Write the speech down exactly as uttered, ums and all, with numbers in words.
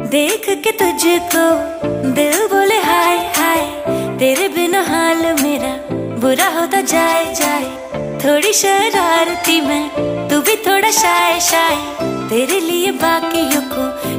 देख के तुझको दिल बोले हाय हाय, तेरे बिना हाल मेरा बुरा होता जाए जाए। थोड़ी शरारती मैं, तू भी थोड़ा शाय शाय, तेरे लिए बाकियों को